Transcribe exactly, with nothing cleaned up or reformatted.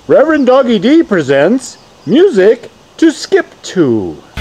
Reverend Doggy D presents music to skip to.